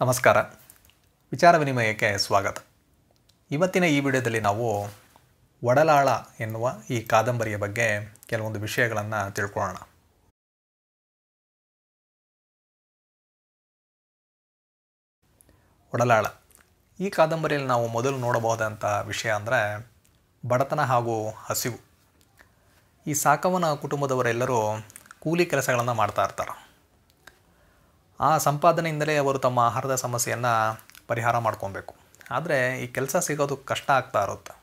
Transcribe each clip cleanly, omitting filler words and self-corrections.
ನಮಸ್ಕಾರ. ವಿಚಾರ ವಿನಿಮಯಕ್ಕೆ ಸ್ವಾಗತ. ಇವತ್ತಿನ ಈ ವಿಡಿಯೋದಲ್ಲಿ ನಾವು ಒಡಲಾಳ ಎನ್ನುವ ಈ ಕಾದಂಬರಿಯ ಬಗ್ಗೆ ಕೆಲವೊಂದು ವಿಷಯಗಳನ್ನು ತಿಳ್ಕೊಳ್ಳೋಣ. ಒಡಲಾಳ ಈ ಕಾದಂಬರಿಯಲ್ಲಿ ನಾವು ಮೊದಲು ನೋಡಬಹುದಂಥ ವಿಷಯ ಅಂದರೆ ಬಡತನ ಹಾಗೂ ಹಸಿವು. ಈ ಸಾಕವನ ಕುಟುಂಬದವರೆಲ್ಲರೂ ಕೂಲಿ ಕೆಲಸಗಳನ್ನು ಮಾಡ್ತಾ ಇರ್ತಾರೆ. ಆ ಸಂಪಾದನೆಯಿಂದಲೇ ಅವರು ತಮ್ಮ ಆಹಾರದ ಸಮಸ್ಯೆಯನ್ನು ಪರಿಹಾರ ಮಾಡ್ಕೊಬೇಕು. ಆದರೆ ಈ ಕೆಲಸ ಸಿಗೋದು ಕಷ್ಟ ಆಗ್ತಾ ಇರುತ್ತೆ.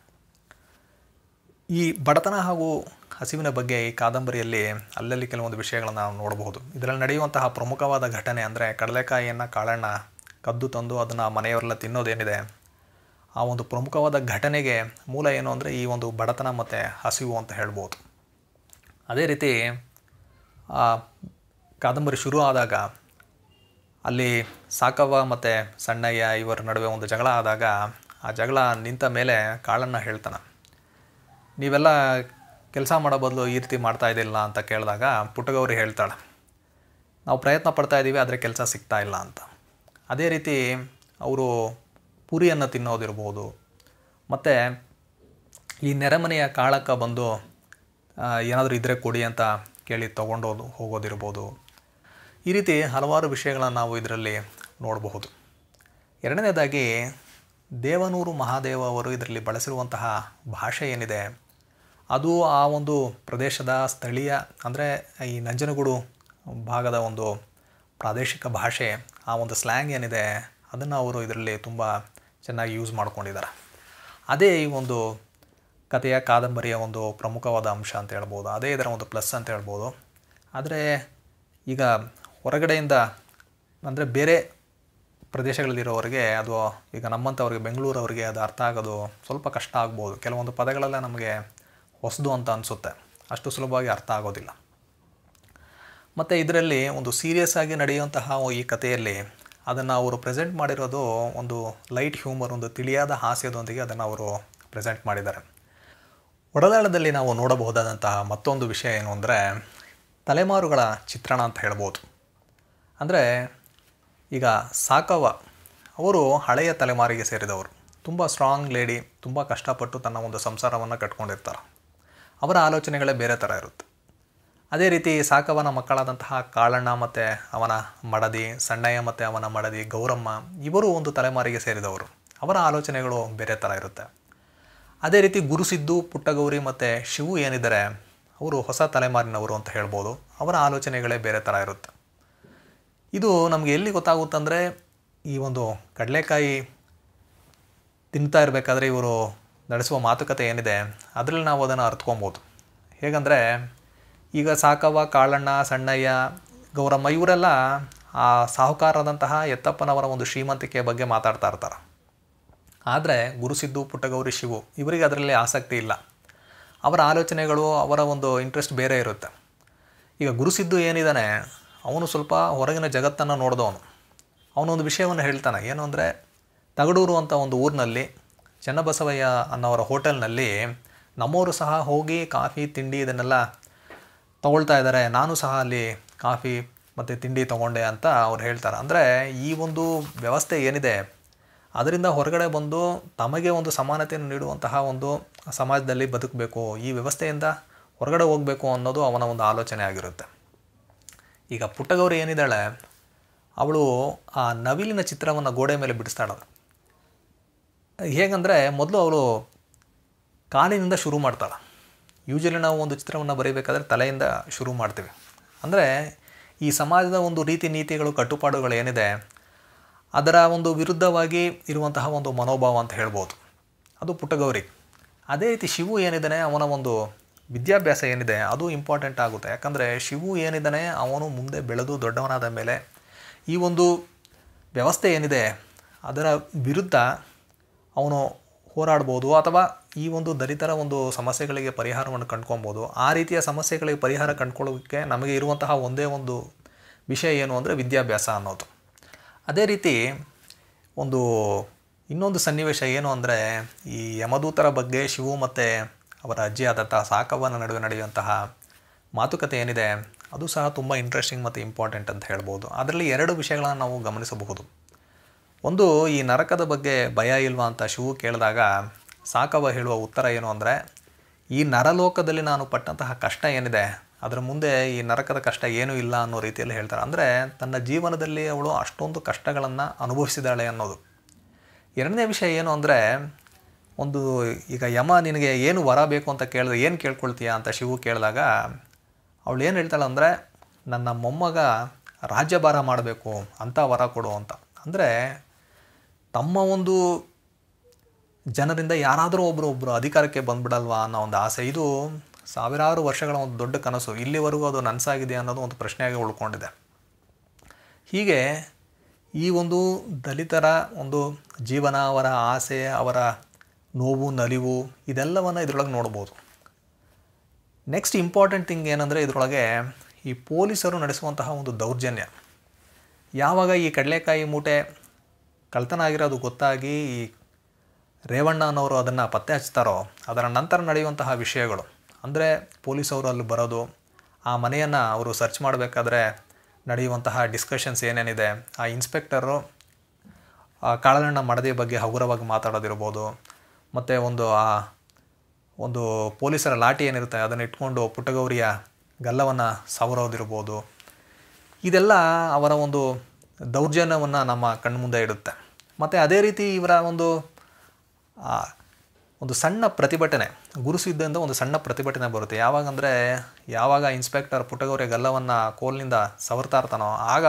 ಈ ಬಡತನ ಹಾಗೂ ಹಸಿವಿನ ಬಗ್ಗೆ ಈ ಕಾದಂಬರಿಯಲ್ಲಿ ಅಲ್ಲಲ್ಲಿ ಕೆಲವೊಂದು ವಿಷಯಗಳನ್ನು ನಾವು ನೋಡಬಹುದು. ಇದರಲ್ಲಿ ನಡೆಯುವಂತಹ ಪ್ರಮುಖವಾದ ಘಟನೆ ಅಂದರೆ ಕಡಲೆಕಾಯಿಯನ್ನು ಕಾಳಣ್ಣ ಕದ್ದು ತಂದು ಅದನ್ನು ಮನೆಯವರೆಲ್ಲ ತಿನ್ನೋದೇನಿದೆ, ಆ ಒಂದು ಪ್ರಮುಖವಾದ ಘಟನೆಗೆ ಮೂಲ ಏನು ಅಂದರೆ ಈ ಒಂದು ಬಡತನ ಮತ್ತು ಹಸಿವು ಅಂತ ಹೇಳ್ಬೋದು. ಅದೇ ರೀತಿ ಆ ಕಾದಂಬರಿ ಶುರು ಆದಾಗ ಅಲ್ಲಿ ಸಾಕವ್ವ ಮತ್ತು ಸಣ್ಣಯ್ಯ ಇವರ ನಡುವೆ ಒಂದು ಜಗಳ ಆದಾಗ ಆ ಜಗಳ ನಿಂತ ಮೇಲೆ ಕಾಳಣ್ಣ ಹೇಳ್ತಾನೆ, ನೀವೆಲ್ಲ ಕೆಲಸ ಮಾಡೋ ಬದಲು ಈ ರೀತಿ ಮಾಡ್ತಾ ಇದ್ದಿಲ್ಲ ಅಂತ ಕೇಳಿದಾಗ ಪುಟ್ಟಗೌರಿ ಹೇಳ್ತಾಳೆ, ನಾವು ಪ್ರಯತ್ನ ಪಡ್ತಾಯಿದ್ದೀವಿ ಆದರೆ ಕೆಲಸ ಸಿಗ್ತಾ ಇಲ್ಲ ಅಂತ. ಅದೇ ರೀತಿ ಅವರು ಪೂರಿಯನ್ನು ತಿನ್ನೋದಿರ್ಬೋದು, ಮತ್ತು ಈ ನೆರೆಮನೆಯ ಕಾಳಕ್ಕ ಬಂದು ಏನಾದರೂ ಇದ್ದರೆ ಕೊಡಿ ಅಂತ ಕೇಳಿ ತೊಗೊಂಡೋದು ಹೋಗೋದಿರ್ಬೋದು. ಈ ರೀತಿ ಹಲವಾರು ವಿಷಯಗಳನ್ನು ನಾವು ಇದರಲ್ಲಿ ನೋಡಬಹುದು. ಎರಡನೇದಾಗಿ ದೇವನೂರು ಮಹಾದೇವ ಅವರು ಇದರಲ್ಲಿ ಬಳಸಿರುವಂತಹ ಭಾಷೆ ಏನಿದೆ ಅದು ಆ ಒಂದು ಪ್ರದೇಶದ ಸ್ಥಳೀಯ ಅಂದರೆ ಈ ನಂಜನಗೂಡು ಭಾಗದ ಒಂದು ಪ್ರಾದೇಶಿಕ ಭಾಷೆ, ಆ ಒಂದು ಸ್ಲ್ಯಾಂಗ್ ಏನಿದೆ ಅದನ್ನು ಅವರು ಇದರಲ್ಲಿ ತುಂಬ ಚೆನ್ನಾಗಿ ಯೂಸ್ ಮಾಡ್ಕೊಂಡಿದ್ದಾರೆ. ಅದೇ ಈ ಒಂದು ಕಥೆಯ ಕಾದಂಬರಿಯ ಒಂದು ಪ್ರಮುಖವಾದ ಅಂಶ ಅಂತ ಹೇಳ್ಬೋದು. ಅದೇ ಇದರ ಒಂದು ಪ್ಲಸ್ ಅಂತ ಹೇಳ್ಬೋದು. ಆದರೆ ಈಗ ಹೊರಗಡೆಯಿಂದ ಅಂದರೆ ಬೇರೆ ಪ್ರದೇಶಗಳಲ್ಲಿರೋರಿಗೆ ಅದು ಈಗ ನಮ್ಮಂಥವ್ರಿಗೆ ಬೆಂಗಳೂರವರಿಗೆ ಅದು ಅರ್ಥ ಆಗೋದು ಸ್ವಲ್ಪ ಕಷ್ಟ ಆಗ್ಬೋದು. ಕೆಲವೊಂದು ಪದಗಳೆಲ್ಲ ನಮಗೆ ಹೊಸದು ಅಂತ ಅನಿಸುತ್ತೆ, ಅಷ್ಟು ಸುಲಭವಾಗಿ ಅರ್ಥ ಆಗೋದಿಲ್ಲ. ಮತ್ತು ಇದರಲ್ಲಿ ಒಂದು ಸೀರಿಯಸ್ ಆಗಿ ನಡೆಯುವಂತಹ ಈ ಕಥೆಯಲ್ಲಿ ಅದನ್ನು ಅವರು ಪ್ರೆಸೆಂಟ್ ಮಾಡಿರೋದು ಒಂದು ಲೈಟ್ ಹ್ಯೂಮರ್, ಒಂದು ತಿಳಿಯಾದ ಹಾಸ್ಯದೊಂದಿಗೆ ಅದನ್ನು ಅವರು ಪ್ರೆಸೆಂಟ್ ಮಾಡಿದ್ದಾರೆ. ಒಡಲಾಳದಲ್ಲಿ ನಾವು ನೋಡಬಹುದಾದಂತಹ ಮತ್ತೊಂದು ವಿಷಯ ಏನು ಅಂದರೆ ತಲೆಮಾರುಗಳ ಚಿತ್ರಣ ಅಂತ ಹೇಳ್ಬೋದು. ಅಂದರೆ ಈಗ ಸಾಕವ್ವ ಅವರು ಹಳೆಯ ತಲೆಮಾರಿಗೆ ಸೇರಿದವರು, ತುಂಬ ಸ್ಟ್ರಾಂಗ್ ಲೇಡಿ, ತುಂಬ ಕಷ್ಟಪಟ್ಟು ತನ್ನ ಒಂದು ಸಂಸಾರವನ್ನು ಕಟ್ಕೊಂಡಿರ್ತಾರೆ. ಅವರ ಆಲೋಚನೆಗಳೇ ಬೇರೆ ಥರ ಇರುತ್ತೆ. ಅದೇ ರೀತಿ ಸಾಕವ್ವನ ಮಕ್ಕಳಾದಂತಹ ಕಾಳಣ್ಣ ಮತ್ತು ಅವನ ಮಡದಿ, ಸಣ್ಣಯ್ಯ ಮತ್ತು ಅವನ ಮಡದಿ ಗೌರಮ್ಮ ಇವರು ಒಂದು ತಲೆಮಾರಿಗೆ ಸೇರಿದವರು, ಅವರ ಆಲೋಚನೆಗಳು ಬೇರೆ ಥರ ಇರುತ್ತೆ. ಅದೇ ರೀತಿ ಗುರುಸಿದ್ದು, ಪುಟ್ಟಗೌರಿ ಮತ್ತು ಶಿವು ಏನಿದ್ದಾರೆ ಅವರು ಹೊಸ ತಲೆಮಾರಿನವರು ಅಂತ ಹೇಳ್ಬೋದು, ಅವರ ಆಲೋಚನೆಗಳೇ ಬೇರೆ ಥರ ಇರುತ್ತೆ. ಇದು ನಮಗೆ ಎಲ್ಲಿ ಗೊತ್ತಾಗುತ್ತಂದರೆ ಈ ಒಂದು ಕಡಲೆಕಾಯಿ ತಿಂತಾ ಇರಬೇಕಾದ್ರೆ ಇವರು ನಡೆಸುವ ಮಾತುಕತೆ ಏನಿದೆ ಅದರಲ್ಲಿ ನಾವು ಅದನ್ನು ಅರ್ಥಕೊಬೋದು. ಹೇಗಂದರೆ ಈಗ ಸಾಕವ್ವ, ಕಾಳಣ್ಣ, ಸಣ್ಣಯ್ಯ, ಗೌರಮ್ಮ ಇವರೆಲ್ಲ ಆ ಸಾಹುಕಾರದಂತಹ ಎತ್ತಪ್ಪನವರ ಒಂದು ಶ್ರೀಮಂತಿಕೆಯ ಬಗ್ಗೆ ಮಾತಾಡ್ತಾ ಇರ್ತಾರೆ. ಆದರೆ ಗುರುಸಿದ್ದು, ಪುಟ್ಟಗೌರಿ, ಶಿವು ಇವರಿಗೆ ಅದರಲ್ಲಿ ಆಸಕ್ತಿ ಇಲ್ಲ. ಅವರ ಆಲೋಚನೆಗಳು, ಅವರ ಒಂದು ಇಂಟ್ರೆಸ್ಟ್ ಬೇರೆ ಇರುತ್ತೆ. ಈಗ ಗುರುಸಿದ್ದು ಏನಿದ್ದಾನೆ ಅವನು ಸ್ವಲ್ಪ ಹೊರಗಿನ ಜಗತ್ತನ್ನು ನೋಡಿದವನು. ಅವನೊಂದು ವಿಷಯವನ್ನು ಹೇಳ್ತಾನೆ, ಏನು ಅಂದರೆ ತಗಡೂರು ಅಂತ ಒಂದು ಊರಿನಲ್ಲಿ ಚೆನ್ನಬಸವಯ್ಯ ಅನ್ನೋರ ಹೋಟೆಲ್ನಲ್ಲಿ ನಮ್ಮವರು ಸಹ ಹೋಗಿ ಕಾಫಿ ತಿಂಡಿ ಇದನ್ನೆಲ್ಲ ತೊಗೊಳ್ತಾ ಇದ್ದಾರೆ, ನಾನು ಸಹ ಅಲ್ಲಿ ಕಾಫಿ ಮತ್ತು ತಿಂಡಿ ತೊಗೊಂಡೆ ಅಂತ ಅವ್ರು ಹೇಳ್ತಾರೆ. ಅಂದರೆ ಈ ಒಂದು ವ್ಯವಸ್ಥೆ ಏನಿದೆ ಅದರಿಂದ ಹೊರಗಡೆ ಬಂದು ತಮಗೆ ಒಂದು ಸಮಾನತೆಯನ್ನು ನೀಡುವಂತಹ ಒಂದು ಸಮಾಜದಲ್ಲಿ ಬದುಕಬೇಕು, ಈ ವ್ಯವಸ್ಥೆಯಿಂದ ಹೊರಗಡೆ ಹೋಗಬೇಕು ಅನ್ನೋದು ಅವನ ಒಂದು ಆಲೋಚನೆ ಆಗಿರುತ್ತೆ. ಈಗ ಪುಟ್ಟಗೌರಿ ಏನಿದ್ದಾಳೆ ಅವಳು ಆ ನವಿಲಿನ ಚಿತ್ರವನ್ನು ಗೋಡೆ ಮೇಲೆ ಬಿಡಿಸ್ತಾಳೆ. ಹೇಗಂದರೆ ಮೊದಲು ಅವಳು ಕಾಲಿನಿಂದ ಶುರು ಮಾಡ್ತಾಳೆ. ಯೂಶಲಿ ನಾವು ಒಂದು ಚಿತ್ರವನ್ನು ಬರೀಬೇಕಾದ್ರೆ ತಲೆಯಿಂದ ಶುರು ಮಾಡ್ತೀವಿ. ಅಂದರೆ ಈ ಸಮಾಜದ ಒಂದು ರೀತಿ ನೀತಿಗಳು, ಕಟ್ಟುಪಾಡುಗಳು ಏನಿದೆ ಅದರ ಒಂದು ವಿರುದ್ಧವಾಗಿ ಇರುವಂತಹ ಒಂದು ಮನೋಭಾವ ಅಂತ ಹೇಳ್ಬೋದು, ಅದು ಪುಟ್ಟಗೌರಿ. ಅದೇ ರೀತಿ ಶಿವು ಏನಿದ್ದಾನೆ ಅವನ ಒಂದು ವಿದ್ಯಾಭ್ಯಾಸ ಏನಿದೆ ಅದು ಇಂಪಾರ್ಟೆಂಟ್ ಆಗುತ್ತೆ. ಯಾಕಂದರೆ ಶಿವು ಏನಿದ್ದಾನೆ ಅವನು ಮುಂದೆ ಬೆಳೆದು ದೊಡ್ಡವನಾದ ಮೇಲೆ ಈ ಒಂದು ವ್ಯವಸ್ಥೆ ಏನಿದೆ ಅದರ ವಿರುದ್ಧ ಅವನು ಹೋರಾಡ್ಬೋದು, ಅಥವಾ ಈ ಒಂದು ದಲಿತರ ಒಂದು ಸಮಸ್ಯೆಗಳಿಗೆ ಪರಿಹಾರವನ್ನು ಕಂಡ್ಕೊಬೋದು. ಆ ರೀತಿಯ ಸಮಸ್ಯೆಗಳಿಗೆ ಪರಿಹಾರ ಕಂಡ್ಕೊಳ್ಳೋಕ್ಕೆ ನಮಗೆ ಇರುವಂತಹ ಒಂದೇ ಒಂದು ವಿಷಯ ಏನು ಅಂದರೆ ವಿದ್ಯಾಭ್ಯಾಸ ಅನ್ನೋದು. ಅದೇ ರೀತಿ ಇನ್ನೊಂದು ಸನ್ನಿವೇಶ ಏನು ಅಂದರೆ ಈ ಯಮದೂತರ ಬಗ್ಗೆ ಶಿವು ಮತ್ತು ಅವರ ಅಜ್ಜಿಯಾದಂತಹ ಸಾಕವ್ವನ ನಡುವೆ ನಡೆಯುವಂತಹ ಮಾತುಕತೆ ಏನಿದೆ ಅದು ಸಹ ತುಂಬ ಇಂಟ್ರೆಸ್ಟಿಂಗ್ ಮತ್ತು ಇಂಪಾರ್ಟೆಂಟ್ ಅಂತ ಹೇಳ್ಬೋದು. ಅದರಲ್ಲಿ ಎರಡು ವಿಷಯಗಳನ್ನು ನಾವು ಗಮನಿಸಬಹುದು. ಒಂದು ಈ ನರಕದ ಬಗ್ಗೆ ಭಯ ಇಲ್ವಾ ಅಂತ ಶಿವು ಕೇಳಿದಾಗ ಸಾಕವ ಹೇಳುವ ಉತ್ತರ ಏನು ಅಂದರೆ, ಈ ನರಲೋಕದಲ್ಲಿ ನಾನು ಪಟ್ಟಂತಹ ಕಷ್ಟ ಏನಿದೆ ಅದರ ಮುಂದೆ ಈ ನರಕದ ಕಷ್ಟ ಏನೂ ಇಲ್ಲ ಅನ್ನೋ ರೀತಿಯಲ್ಲಿ ಹೇಳ್ತಾರೆ. ಅಂದರೆ ತನ್ನ ಜೀವನದಲ್ಲಿ ಅವಳು ಅಷ್ಟೊಂದು ಕಷ್ಟಗಳನ್ನು ಅನುಭವಿಸಿದಾಳೆ ಅನ್ನೋದು. ಎರಡನೇ ವಿಷಯ ಏನು ಅಂದರೆ, ಒಂದು ಈಗ ಯಮ ನಿನಗೆ ಏನು ವರ ಬೇಕು ಅಂತ ಕೇಳಿದ್ರೆ ಏನು ಕೇಳ್ಕೊಳ್ತೀಯಾ ಅಂತ ಶಿವು ಕೇಳಿದಾಗ ಅವಳು ಏನು ಹೇಳ್ತಾಳೆ ಅಂದರೆ, ನನ್ನ ಮೊಮ್ಮಗ ರಾಜ್ಯಭಾರ ಮಾಡಬೇಕು ಅಂತ ವರ ಕೊಡು ಅಂತ. ಅಂದರೆ ತಮ್ಮ ಒಂದು ಜನರಿಂದ ಯಾರಾದರೂ ಒಬ್ಬರು ಅಧಿಕಾರಕ್ಕೆ ಬಂದ್ಬಿಡಲ್ವಾ ಅನ್ನೋ ಒಂದು ಆಸೆ. ಇದು ಸಾವಿರಾರು ವರ್ಷಗಳ ಒಂದು ದೊಡ್ಡ ಕನಸು. ಇಲ್ಲಿವರೆಗೂ ಅದು ನನಸಾಗಿದೆ ಅನ್ನೋದು ಒಂದು ಪ್ರಶ್ನೆಯಾಗಿ ಉಳ್ಕೊಂಡಿದೆ. ಹೀಗೆ ಈ ಒಂದು ದಲಿತರ ಒಂದು ಜೀವನ, ಅವರ ಆಸೆ, ಅವರ ನೋವು ನಲಿವು ಇದೆಲ್ಲವನ್ನು ಇದರೊಳಗೆ ನೋಡ್ಬೋದು. ನೆಕ್ಸ್ಟ್ ಇಂಪಾರ್ಟೆಂಟ್ ಥಿಂಗ್ ಏನಂದರೆ, ಇದರೊಳಗೆ ಈ ಪೊಲೀಸರು ನಡೆಸುವಂತಹ ಒಂದು ದೌರ್ಜನ್ಯ. ಯಾವಾಗ ಈ ಕಡಲೆಕಾಯಿ ಮೂಟೆ ಕಳ್ತನ ಆಗಿರೋದು ಗೊತ್ತಾಗಿ ಈ ರೇವಣ್ಣ ಅನ್ನೋರು ಅದನ್ನು ಪತ್ತೆ ಹಚ್ತಾರೋ ಅದರ ನಂತರ ನಡೆಯುವಂತಹ ವಿಷಯಗಳು, ಅಂದರೆ ಪೊಲೀಸವರು ಅಲ್ಲಿ ಬರೋದು, ಆ ಮನೆಯನ್ನು ಅವರು ಸರ್ಚ್ ಮಾಡಬೇಕಾದ್ರೆ ನಡೆಯುವಂತಹ ಡಿಸ್ಕಷನ್ಸ್ ಏನೇನಿದೆ, ಆ ಇನ್ಸ್ಪೆಕ್ಟರು ಕಾಳಗಣ್ಣ ಮಡದಿ ಬಗ್ಗೆ ಹಗುರವಾಗಿ ಮಾತಾಡೋದಿರ್ಬೋದು, ಮತ್ತು ಒಂದು ಪೊಲೀಸರ ಲಾಠಿ ಏನಿರುತ್ತೆ ಅದನ್ನು ಇಟ್ಕೊಂಡು ಪುಟ್ಟಗೌರಿಯ ಗಲ್ಲವನ್ನು ಸವರೋದಿರ್ಬೋದು. ಇದೆಲ್ಲ ಅವರ ಒಂದು ದೌರ್ಜನ್ಯವನ್ನು ನಮ್ಮ ಕಣ್ಮುಂದೆ ಇಡುತ್ತೆ. ಮತ್ತು ಅದೇ ರೀತಿ ಇವರ ಒಂದು ಸಣ್ಣ ಪ್ರತಿಭಟನೆ, ಗುರುಸಿದ್ದಿಂದ ಒಂದು ಸಣ್ಣ ಪ್ರತಿಭಟನೆ ಬರುತ್ತೆ. ಯಾವಾಗ ಇನ್ಸ್ಪೆಕ್ಟರ್ ಪುಟ್ಟಗೌರಿಯ ಗಲ್ಲವನ್ನು ಕೋಲ್ನಿಂದ ಸವರ್ತಾ ಇರ್ತಾನೋ ಆಗ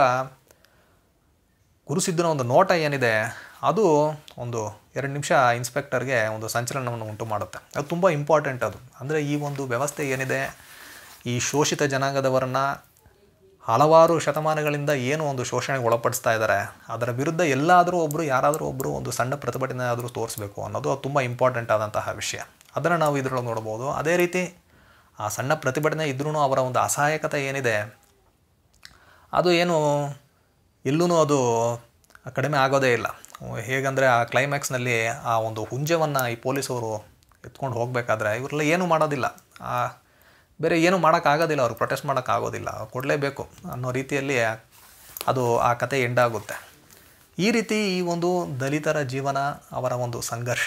ಗುರುಸಿದ್ದನ ಒಂದು ನೋಟ ಏನಿದೆ ಅದು ಒಂದು 2 ನಿಮಿಷ ಇನ್ಸ್ಪೆಕ್ಟರ್ಗೆ ಒಂದು ಸಂಚಲನವನ್ನು ಉಂಟು ಮಾಡುತ್ತೆ. ಅದು ತುಂಬ ಇಂಪಾರ್ಟೆಂಟ್. ಅದು ಅಂದರೆ ಈ ಒಂದು ವ್ಯವಸ್ಥೆ ಏನಿದೆ, ಈ ಶೋಷಿತ ಜನಾಂಗದವರನ್ನು ಹಲವಾರು ಶತಮಾನಗಳಿಂದ ಏನು ಒಂದು ಶೋಷಣೆಗೆ ಒಳಪಡಿಸ್ತಾ ಇದ್ದಾರೆ, ಅದರ ವಿರುದ್ಧ ಯಾರಾದರೂ ಒಬ್ಬರು ಒಂದು ಸಣ್ಣ ಪ್ರತಿಭಟನೆ ಆದರೂ ತೋರಿಸ್ಬೇಕು ಅನ್ನೋದು ತುಂಬ ಇಂಪಾರ್ಟೆಂಟ್ ಆದಂತಹ ವಿಷಯ. ಅದನ್ನು ನಾವು ಇದರೊಳಗೆ ನೋಡ್ಬೋದು. ಅದೇ ರೀತಿ ಆ ಸಣ್ಣ ಪ್ರತಿಭಟನೆ ಇದ್ರೂ ಅವರ ಒಂದು ಅಸಹಾಯಕತೆ ಏನಿದೆ ಅದು ಎಲ್ಲೂ ಅದು ಕಡಿಮೆ ಆಗೋದೇ ಇಲ್ಲ. ಹೇಗಂದರೆ ಆ ಕ್ಲೈಮ್ಯಾಕ್ಸ್ನಲ್ಲಿ ಆ ಒಂದು ಹುಂಜವನ್ನು ಈ ಪೊಲೀಸವರು ಎತ್ಕೊಂಡು ಹೋಗಬೇಕಾದ್ರೆ ಇವರೆಲ್ಲ ಏನೂ ಮಾಡೋದಿಲ್ಲ, ಬೇರೆ ಏನೂ ಮಾಡೋಕ್ಕಾಗೋದಿಲ್ಲ, ಅವ್ರಿಗೆ ಪ್ರೊಟೆಸ್ಟ್ ಮಾಡೋಕ್ಕಾಗೋದಿಲ್ಲ, ಕೊಡಲೇಬೇಕು ಅನ್ನೋ ರೀತಿಯಲ್ಲಿ ಅದು ಆ ಕತೆ ಎಂಡಾಗುತ್ತೆ. ಈ ರೀತಿ ಈ ಒಂದು ದಲಿತರ ಜೀವನ, ಅವರ ಒಂದು ಸಂಘರ್ಷ,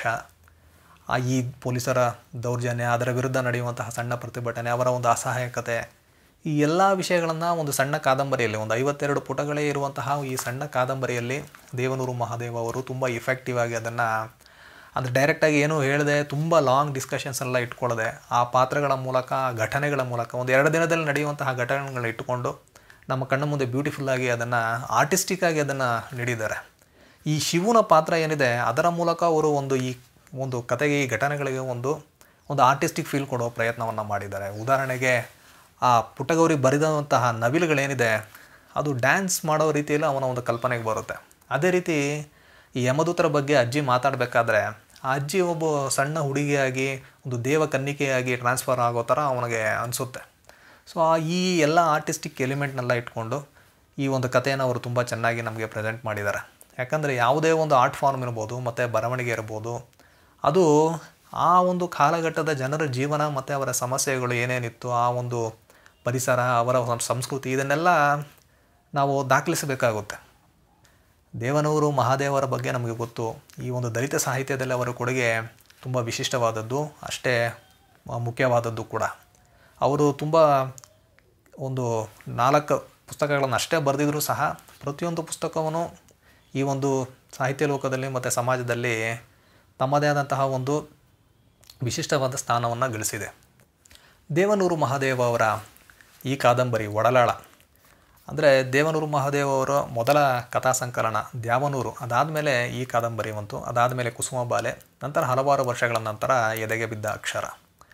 ಈ ಪೊಲೀಸರ ದೌರ್ಜನ್ಯ, ಅದರ ವಿರುದ್ಧ ನಡೆಯುವಂತಹ ಸಣ್ಣ ಪ್ರತಿಭಟನೆ, ಅವರ ಒಂದು ಅಸಹಾಯಕತೆ, ಈ ಎಲ್ಲ ವಿಷಯಗಳನ್ನು ಒಂದು ಸಣ್ಣ ಕಾದಂಬರಿಯಲ್ಲಿ, ಒಂದು 52 ಪುಟಗಳೇ ಇರುವಂತಹ ಈ ಸಣ್ಣ ಕಾದಂಬರಿಯಲ್ಲಿ ದೇವನೂರು ಮಹಾದೇವ ಅವರು ತುಂಬ ಇಫೆಕ್ಟಿವ್ ಆಗಿ ಅದನ್ನು ಅಂದರೆ ಡೈರೆಕ್ಟಾಗಿ ಏನೂ ಹೇಳಿದೆ, ತುಂಬ ಲಾಂಗ್ ಡಿಸ್ಕಷನ್ಸ್ ಎಲ್ಲ ಇಟ್ಕೊಳ್ಳದೆ ಆ ಪಾತ್ರಗಳ ಮೂಲಕ, ಘಟನೆಗಳ ಮೂಲಕ, ಒಂದು 2 ದಿನದಲ್ಲಿ ನಡೆಯುವಂತಹ ಘಟನೆಗಳನ್ನ ಇಟ್ಟುಕೊಂಡು ನಮ್ಮ ಕಣ್ಣ ಮುಂದೆ ಬ್ಯೂಟಿಫುಲ್ಲಾಗಿ ಅದನ್ನು ಆರ್ಟಿಸ್ಟಿಕ್ಕಾಗಿ ಅದನ್ನು ನೀಡಿದ್ದಾರೆ. ಈ ಶಿವನ ಪಾತ್ರ ಏನಿದೆ ಅದರ ಮೂಲಕ ಅವರು ಒಂದು ಕತೆಗೆ, ಈ ಘಟನೆಗಳಿಗೆ ಒಂದು ಆರ್ಟಿಸ್ಟಿಕ್ ಫೀಲ್ ಕೊಡೋ ಪ್ರಯತ್ನವನ್ನು ಮಾಡಿದ್ದಾರೆ. ಉದಾಹರಣೆಗೆ ಆ ಪುಟ್ಟಗೌರಿ ಬರೆದಂತಹ ನವಿಲುಗಳೇನಿದೆ ಅದು ಡ್ಯಾನ್ಸ್ ಮಾಡೋ ರೀತಿಯಲ್ಲಿ ಅವನ ಒಂದು ಕಲ್ಪನೆಗೆ ಬರುತ್ತೆ. ಅದೇ ರೀತಿ ಈ ಯಮದೂತರ ಬಗ್ಗೆ ಅಜ್ಜಿ ಮಾತಾಡಬೇಕಾದ್ರೆ ಆ ಅಜ್ಜಿ ಒಬ್ಬ ಸಣ್ಣ ಹುಡುಗಿಯಾಗಿ ಒಂದು ದೇವಕನ್ನಿಕೆಯಾಗಿ ಟ್ರಾನ್ಸ್ಫರ್ ಆಗೋ ಥರ ಅವನಿಗೆ ಅನಿಸುತ್ತೆ. ಸೊ ಈ ಎಲ್ಲ ಆರ್ಟಿಸ್ಟಿಕ್ ಎಲಿಮೆಂಟ್ನೆಲ್ಲ ಇಟ್ಕೊಂಡು ಈ ಒಂದು ಕಥೆಯನ್ನು ಅವರು ತುಂಬ ಚೆನ್ನಾಗಿ ನಮಗೆ ಪ್ರೆಸೆಂಟ್ ಮಾಡಿದ್ದಾರೆ. ಯಾಕಂದರೆ ಯಾವುದೇ ಒಂದು ಆರ್ಟ್ ಫಾರ್ಮ್ ಇರ್ಬೋದು ಮತ್ತು ಬರವಣಿಗೆ ಇರ್ಬೋದು, ಅದು ಆ ಒಂದು ಕಾಲಘಟ್ಟದ ಜನರ ಜೀವನ ಮತ್ತು ಅವರ ಸಮಸ್ಯೆಗಳು ಏನೇನಿತ್ತು, ಆ ಒಂದು ಪರಿಸರ, ಅವರ ಸಂಸ್ಕೃತಿ, ಇದನ್ನೆಲ್ಲ ನಾವು ದಾಖಲಿಸಬೇಕಾಗುತ್ತೆ. ದೇವನೂರು ಮಹಾದೇವರ ಬಗ್ಗೆ ನಮಗೆ ಗೊತ್ತು. ಈ ಒಂದು ದಲಿತ ಸಾಹಿತ್ಯದಲ್ಲಿ ಅವರ ಕೊಡುಗೆ ತುಂಬ ವಿಶಿಷ್ಟವಾದದ್ದು, ಅಷ್ಟೇ ಮುಖ್ಯವಾದದ್ದು ಕೂಡ. ಅವರು ತುಂಬ ಒಂದು 4 ಪುಸ್ತಕಗಳನ್ನು ಅಷ್ಟೇ ಬರೆದಿದ್ರೂ ಸಹ ಪ್ರತಿಯೊಂದು ಪುಸ್ತಕವನ್ನು ಈ ಒಂದು ಸಾಹಿತ್ಯ ಲೋಕದಲ್ಲಿ ಮತ್ತು ಸಮಾಜದಲ್ಲಿ ತಮ್ಮದೇ ಆದಂತಹ ಒಂದು ವಿಶಿಷ್ಟವಾದ ಸ್ಥಾನವನ್ನು ಗಳಿಸಿದೆ. ದೇವನೂರು ಮಹಾದೇವ ಅವರ ಈ ಕಾದಂಬರಿ ಒಡಲಾಳ, ಅಂದರೆ ದೇವನೂರು ಮಹಾದೇವ ಅವರ ಮೊದಲ ಕಥಾ ಸಂಕಲನ ದ್ಯಾವನೂರು, ಅದಾದಮೇಲೆ ಈ ಕಾದಂಬರಿ ಬಂತು, ಅದಾದಮೇಲೆ ಕುಸುಮ ಬಾಲೆ, ನಂತರ ಹಲವಾರು ವರ್ಷಗಳ ನಂತರ ಎದೆಗೆ ಬಿದ್ದ ಅಕ್ಷರ.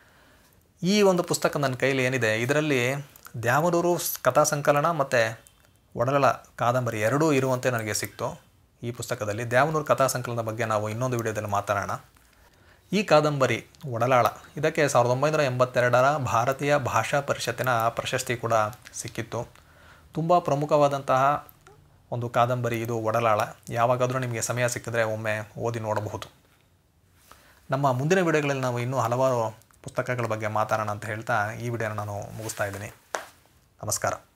ಈ ಒಂದು ಪುಸ್ತಕ ನನ್ನ ಕೈಲಿ ಏನಿದೆ, ಇದರಲ್ಲಿ ದ್ಯಾವನೂರು ಕಥಾ ಸಂಕಲನ ಮತ್ತು ಒಡಲಾಳ ಕಾದಂಬರಿ ಎರಡೂ ಇರುವಂತೆ ನನಗೆ ಸಿಕ್ತು. ಈ ಪುಸ್ತಕದಲ್ಲಿ ದ್ಯಾವನೂರು ಕಥಾ ಸಂಕಲನದ ಬಗ್ಗೆ ನಾವು ಇನ್ನೊಂದು ವಿಡಿಯೋದಲ್ಲಿ ಮಾತಾಡೋಣ. ಈ ಕಾದಂಬರಿ ಒಡಲಾಳ, ಇದಕ್ಕೆ 1982ರ ಭಾರತೀಯ ಭಾಷಾ ಪರಿಷತ್ತಿನ ಪ್ರಶಸ್ತಿ ಕೂಡ ಸಿಕ್ಕಿತ್ತು. ತುಂಬ ಪ್ರಮುಖವಾದಂತಹ ಒಂದು ಕಾದಂಬರಿ ಇದು ಒಡಲಾಳ. ಯಾವಾಗಾದರೂ ನಿಮಗೆ ಸಮಯ ಸಿಕ್ಕಿದ್ರೆ ಒಮ್ಮೆ ಓದಿ ನೋಡಬಹುದು. ನಮ್ಮ ಮುಂದಿನ ವಿಡಿಯೋಗಳಲ್ಲಿ ನಾವು ಇನ್ನೂ ಹಲವಾರು ಪುಸ್ತಕಗಳ ಬಗ್ಗೆ ಮಾತಾಡೋಣ ಅಂತ ಹೇಳ್ತಾ ಈ ವಿಡಿಯೋನ ನಾನು ಮುಗಿಸ್ತಾ ಇದ್ದೀನಿ. ನಮಸ್ಕಾರ.